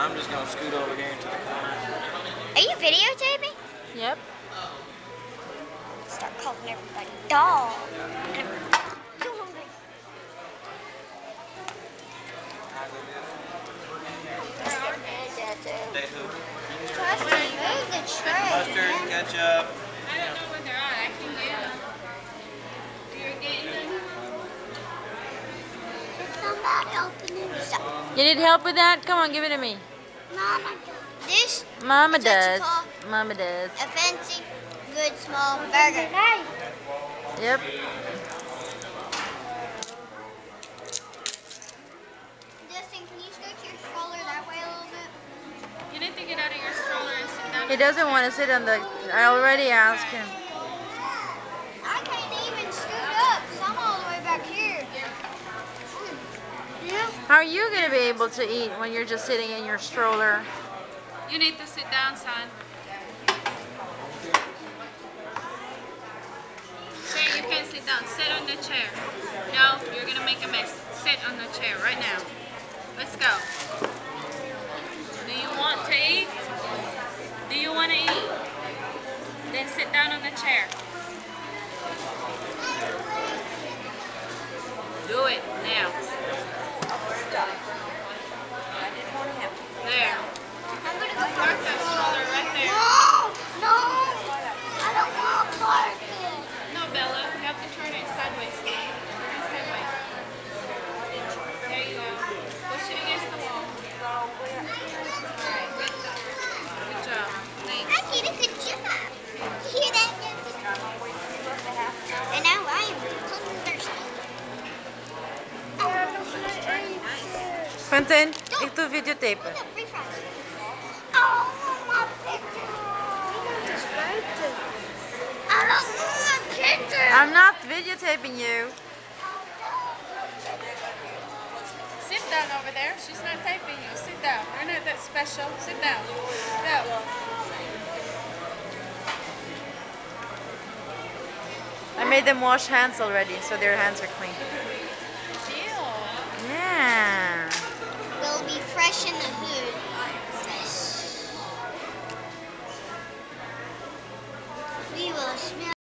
I'm just gonna scoot over here into the corner. Are you videotaping? Yep. Start calling everybody dog. They who? Mustard, move the tray. Mustard, ketchup. I don't know what they're on. I can get them. You're getting them? Can somebody open this up? You need help with that? Come on, give it to me. Mama does. This Mama is what you does. call Mama does. a fancy, good, small burger. Yep. Justin, can you scoot your stroller that way a little bit? You need to get out of your stroller and sit down. He doesn't want to sit on the... I already asked him. I can't even scoot up because I'm all the way back here. Yeah. How are you going to be able to eat when you're just sitting in your stroller? You need to sit down, son. Say you can't sit down. Sit on the chair. No, you're going to make a mess. Sit on the chair right now. Let's go. Do you want to eat? Do you want to eat? Then sit down on the chair. Do it now. There. I'm going to go Park park that stroller right there. No, I don't want to park it. No, Bella. You have to turn it sideways. Turn it sideways. There you go. Push it against the wall. Alright, good job. Good job. Thanks. I did a good job. You hear that? And now I am thirsty. Quentin, ik doe videotapen. Look, free fries. Oh, my picture. I don't want my picture. I'm not videotaping you. Sit down over there. She's not taping you. Sit down. You're not that special. Sit down. Go. I made them wash hands already, so their hands are clean. Ew. Yeah. We'll be fresh in the hood.